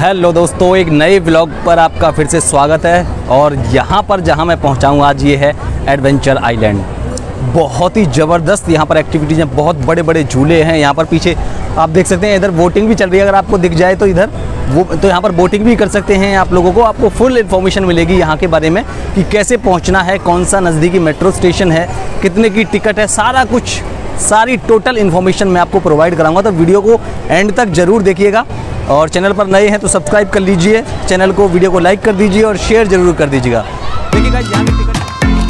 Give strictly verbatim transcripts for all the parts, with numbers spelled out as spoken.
Hello दोस्तों, एक नए व्लॉग पर आपका फिर से स्वागत है। और यहाँ पर जहाँ मैं पहुँचा हूँ आज, ये है एडवेंचर आइलैंड। बहुत ही ज़बरदस्त यहाँ पर एक्टिविटीज़ हैं, बहुत बड़े बड़े झूले हैं। यहाँ पर पीछे आप देख सकते हैं, इधर बोटिंग भी चल रही है। अगर आपको दिख जाए तो इधर वो तो यहाँ पर बोटिंग भी कर सकते हैं आप लोगों को। आपको फुल इन्फॉर्मेशन मिलेगी यहाँ के बारे में कि कैसे पहुँचना है, कौन सा नज़दीकी मेट्रो स्टेशन है, कितने की टिकट है, सारा कुछ, सारी टोटल इन्फॉर्मेशन मैं आपको प्रोवाइड कराऊंगा। तो वीडियो को एंड तक ज़रूर देखिएगा। और चैनल पर नए हैं तो सब्सक्राइब कर लीजिए चैनल को, वीडियो को लाइक कर दीजिए और शेयर ज़रूर कर दीजिएगा। देखिएगा यहाँ की टिकट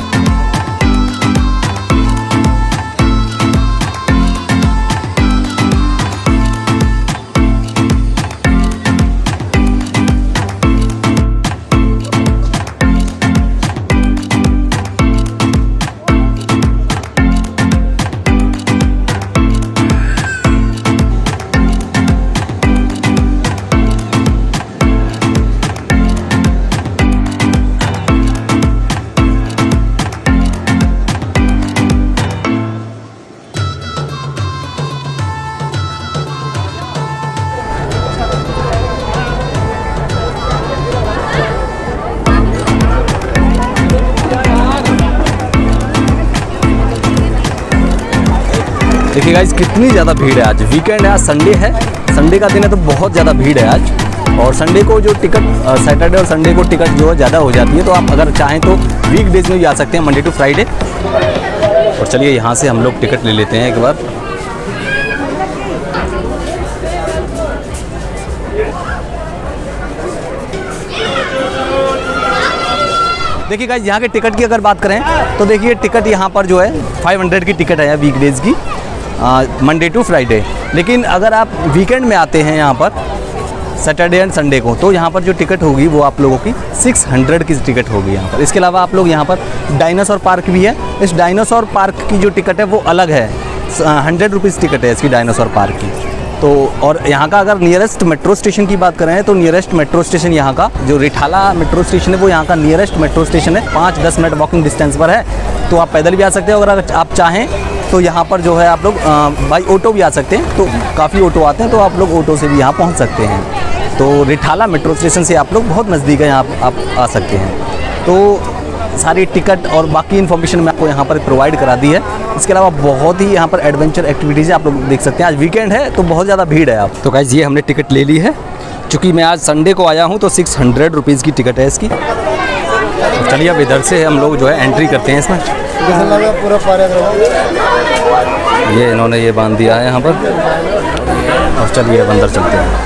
देखिए गाइस, कितनी ज़्यादा भीड़ है। आज वीकेंड है, आज संडे है, संडे का दिन है तो बहुत ज़्यादा भीड़ है आज। और संडे को जो टिकट, सैटरडे और संडे को टिकट जो है ज़्यादा हो जाती है। तो आप अगर चाहें तो वीक डेज में भी आ सकते हैं, मंडे टू फ्राइडे। और चलिए यहाँ से हम लोग टिकट ले लेते हैं एक बार। देखिए गाइस, यहाँ के टिकट की अगर बात करें तो देखिए टिकट यहाँ पर जो है पाँच सौ की टिकट है वीक डेज़ की, मंडे टू फ्राइडे। लेकिन अगर आप वीकेंड में आते हैं यहाँ पर सैटरडे एंड संडे को, तो यहाँ पर जो टिकट होगी वो आप लोगों की छह सौ की टिकट होगी यहाँ पर। इसके अलावा आप लोग यहाँ पर डायनासोर पार्क भी है। इस डायनासोर पार्क की जो टिकट है वो अलग है, हंड्रेड रुपीज़ टिकट है इसकी डायनासोर पार्क की। तो और यहाँ का अगर नियरेस्ट मेट्रो स्टेशन की बात करें तो नियरेस्ट मेट्रो स्टेशन यहाँ का जो रिठाला मेट्रो स्टेशन है वो यहाँ का नियरेस्ट मेट्रो स्टेशन है। पाँच दस मिनट वॉकिंग डिस्टेंस पर है, तो आप पैदल भी आ सकते हो। अगर आप चाहें तो यहाँ पर जो है आप लोग बाई ऑटो भी आ सकते हैं। तो काफ़ी ऑटो आते हैं, तो आप लोग ऑटो से भी यहाँ पहुँच सकते हैं। तो रिठाला मेट्रो स्टेशन से आप लोग बहुत नज़दीक है, यहाँ आप आ सकते हैं। तो सारी टिकट और बाकी इन्फॉर्मेशन मैं आपको यहाँ पर प्रोवाइड करा दी है। इसके अलावा बहुत ही यहाँ पर एडवेंचर एक्टिविटीज़ आप लोग देख सकते हैं। आज वीकेंड है तो बहुत ज़्यादा भीड़ है। आप तो गाइस, ये हमने टिकट ले ली है। चूँकि मैं आज संडे को आया हूँ तो सिक्स हंड्रेड रुपीज़ की टिकट है इसकी। तो चलिए अब इधर से हम लोग जो है एंट्री करते हैं इसमें। ये इन्होंने ये बांध दिया है यहाँ पर। और चलिए अब अंदर चलते हैं।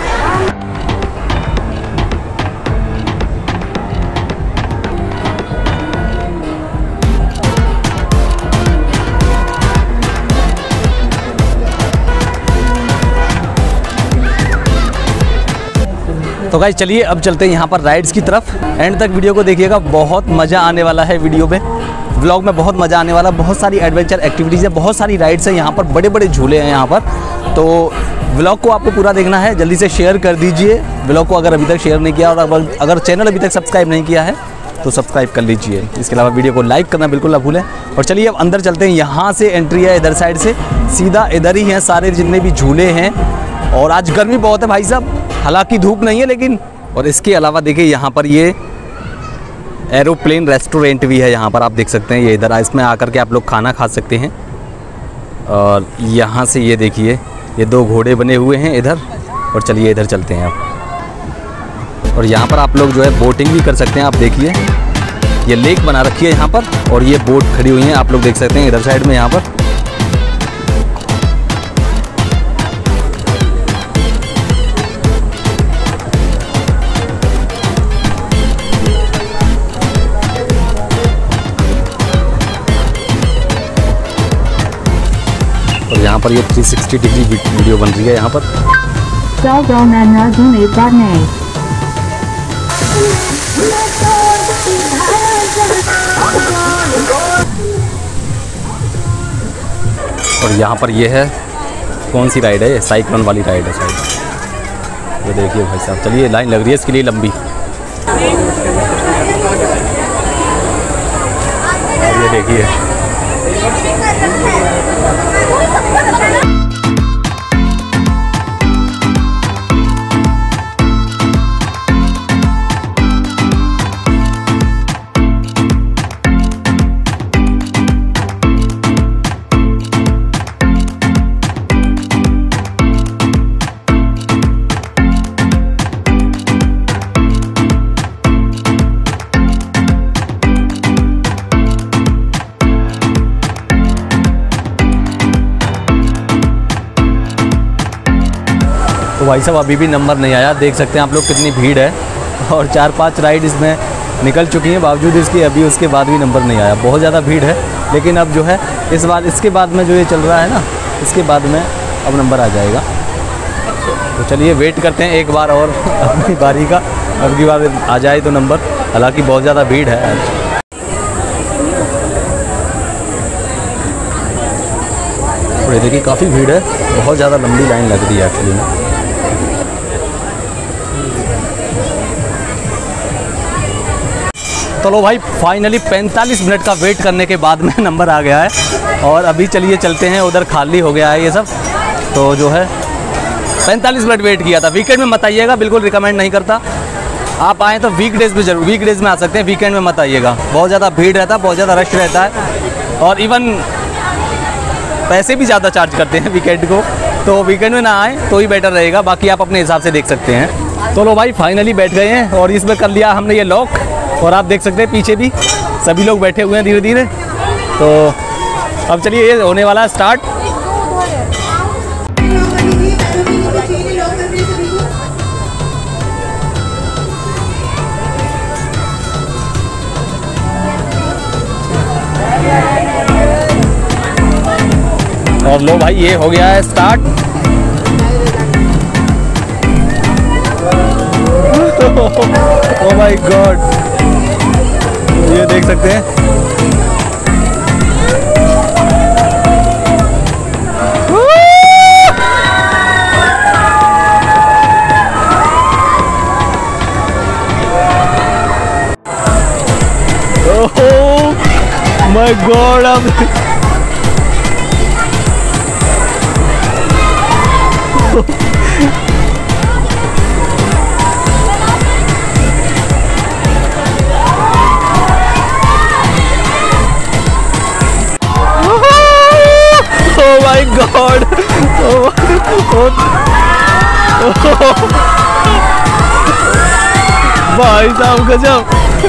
तो गाइस चलिए अब चलते हैं यहाँ पर राइड्स की तरफ। एंड तक वीडियो को देखिएगा, बहुत मज़ा आने वाला है वीडियो में, व्लॉग में बहुत मज़ा आने वाला। बहुत सारी एडवेंचर एक्टिविटीज़ है, बहुत सारी राइड्स हैं यहाँ पर, बड़े बड़े झूले हैं यहाँ पर। तो व्लॉग को आपको पूरा देखना है, जल्दी से शेयर कर दीजिए व्लॉग को अगर अभी तक शेयर नहीं किया। और अगर चैनल अभी तक सब्सक्राइब नहीं किया है तो सब्सक्राइब कर लीजिए। इसके अलावा वीडियो को लाइक करना बिल्कुल ना भूलें। और चलिए अब अंदर चलते हैं। यहाँ से एंट्री है इधर साइड से, सीधा इधर ही हैं सारे जितने भी झूले हैं। और आज गर्मी बहुत है भाई साहब, हालांकि धूप नहीं है लेकिन। और इसके अलावा देखिए यहाँ पर ये एरोप्लेन रेस्टोरेंट भी है यहाँ पर, आप देख सकते हैं। ये इधर इसमें आकर के आप लोग खाना खा सकते हैं। और यहाँ से ये देखिए, ये दो घोड़े बने हुए हैं इधर। और चलिए इधर चलते हैं आप। और यहाँ पर आप लोग जो है बोटिंग भी कर सकते हैं। आप देखिए ये लेक बना रखी है यहाँ पर, और ये बोट खड़ी हुई है, आप लोग देख सकते हैं इधर साइड में यहाँ पर। और यहाँ पर ये थ्री सिक्सटी डिग्री वीडियो बन रही है यहाँ पर। और यहाँ पर ये है, कौन सी राइड है ये? साइक्लोन वाली राइड है शायद। ये देखिए भाई साहब, चलिए लाइन लग रही है इसके लिए लंबी। और ये देखिए तो भाई साहब अभी भी नंबर नहीं आया। देख सकते हैं आप लोग कितनी भीड़ है और चार पांच राइड इसमें निकल चुकी हैं, बावजूद इसकी अभी उसके बाद भी नंबर नहीं आया। बहुत ज़्यादा भीड़ है, लेकिन अब जो है इस बार इसके बाद में जो ये चल रहा है ना, इसके बाद में अब नंबर आ जाएगा। तो चलिए वेट करते हैं एक बार और अपनी बारी का, अब की बार आ जाए तो नंबर। हालांकि बहुत ज़्यादा भीड़ है आज। और ये देखिए काफ़ी भीड़ है, बहुत ज़्यादा लंबी लाइन लग रही है एक्चुअली में। चलो भाई फाइनली पैंतालीस मिनट का वेट करने के बाद में नंबर आ गया है और अभी चलिए चलते हैं, उधर खाली हो गया है ये सब। तो जो है पैंतालीस मिनट वेट किया था। वीकेंड में मत आइएगा, बिल्कुल रिकमेंड नहीं करता। आप आएँ तो वीक डेज़ में जरूर, वीक डेज़ में आ सकते हैं, वीकेंड में मत आइएगा। बहुत ज़्यादा भीड़ रहता है, बहुत ज़्यादा रश रहता है और इवन पैसे भी ज़्यादा चार्ज करते हैं वीकेंड को। तो वीकेंड में ना आए तो ही बेटर रहेगा, बाकी आप अपने हिसाब से देख सकते हैं। तो लो भाई फाइनली बैठ गए हैं और इसमें कर लिया हमने ये लॉक और आप देख सकते हैं पीछे भी सभी लोग बैठे हुए हैं धीरे धीरे। तो अब चलिए ये होने वाला है स्टार्ट। और लो भाई ये हो गया है स्टार्ट। ओह माय गॉड, ये देख सकते हैं। ओह माय गॉड, अब oh my god, oh, oh, भाई साहब गजब।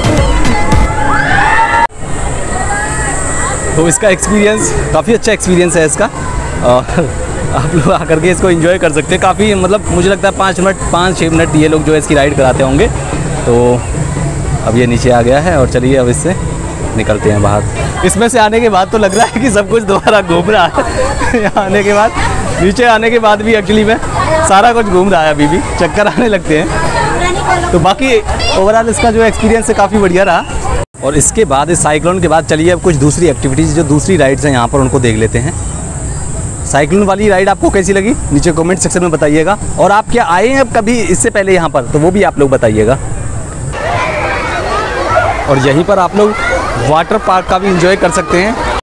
तो इसका एक्सपीरियंस काफ़ी अच्छा एक्सपीरियंस है इसका और आप लोग आकर के इसको एंजॉय कर सकते हैं। काफ़ी मतलब मुझे लगता है पाँच मिनट पाँच छः मिनट ये लोग जो है इसकी राइड कराते होंगे। तो अब ये नीचे आ गया है और चलिए अब इससे निकलते हैं बाहर। इसमें से आने के बाद तो लग रहा है कि सब कुछ दोबारा घूम रहा है। यहाँ आने के बाद, नीचे आने के बाद भी एक्चुअली में सारा कुछ घूम रहा है, अभी भी चक्कर आने लगते हैं। तो बाकी ओवरऑल इसका जो एक्सपीरियंस है काफ़ी बढ़िया रहा। और इसके बाद इस साइक्लोन के बाद चलिए अब कुछ दूसरी एक्टिविटीज़ जो दूसरी राइड्स हैं यहाँ पर उनको देख लेते हैं। साइक्लोन वाली राइड आपको कैसी लगी नीचे कमेंट सेक्शन में बताइएगा। और आप क्या आए हैं अब कभी इससे पहले यहाँ पर, तो वो भी आप लोग बताइएगा। और यहीं पर आप लोग वाटर पार्क का भी एंजॉय कर सकते हैं।